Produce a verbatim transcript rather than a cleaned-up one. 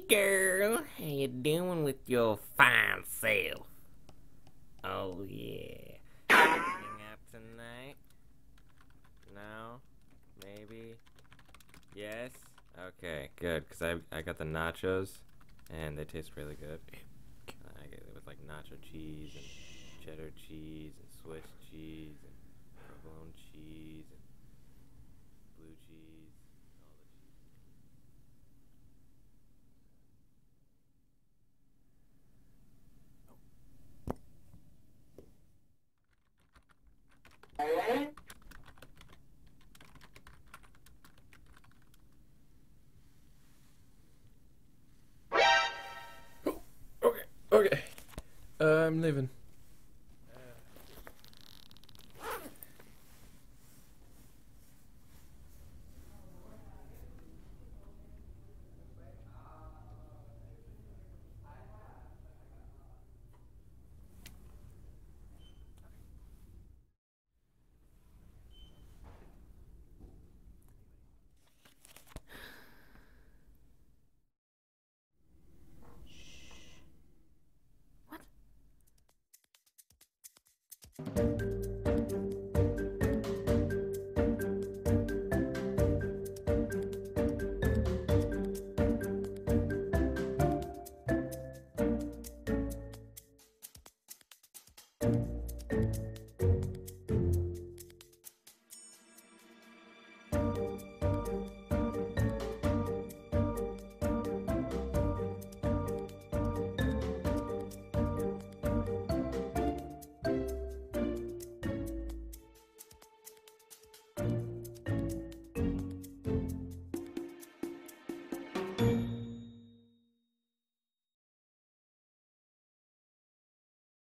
girl, how you doing with your fine self? Oh yeah. Hang out tonight? No? Maybe? Yes? Okay, good, because I, I got the nachos, and they taste really good. I get it with like nacho cheese, and cheddar cheese, and Swiss cheese, and provolone cheese, and blue cheese, all the Oh, okay, okay. Uh, I'm leaving. What?